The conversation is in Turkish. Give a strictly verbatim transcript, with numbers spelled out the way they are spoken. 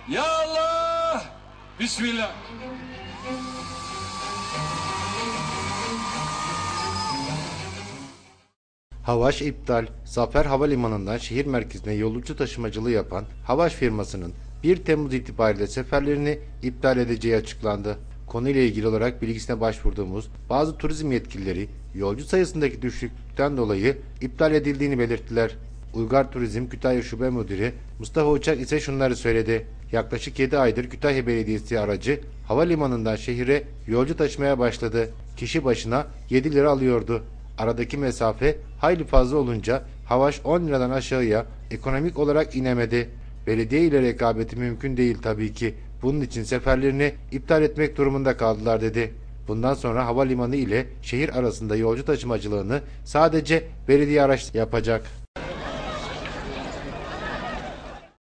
Ya Allah! Bismillah. Havaş iptal. Zafer Havalimanı'ndan şehir merkezine yolcu taşımacılığı yapan Havaş firmasının bir Temmuz itibariyle seferlerini iptal edeceği açıklandı. Konuyla ilgili olarak bilgisine başvurduğumuz bazı turizm yetkilileri yolcu sayısındaki düşüklükten dolayı iptal edildiğini belirttiler. Uygar Turizm Kütahya Şube Müdürü Mustafa Uçak ise şunları söyledi. Yaklaşık yedi aydır Kütahya Belediyesi aracı havalimanından şehire yolcu taşımaya başladı. Kişi başına yedi lira alıyordu. Aradaki mesafe hayli fazla olunca Havaş on liradan aşağıya ekonomik olarak inemedi. Belediye ile rekabeti mümkün değil tabii ki. Bunun için seferlerini iptal etmek durumunda kaldılar dedi. Bundan sonra havalimanı ile şehir arasında yolcu taşımacılığını sadece belediye araçları yapacak.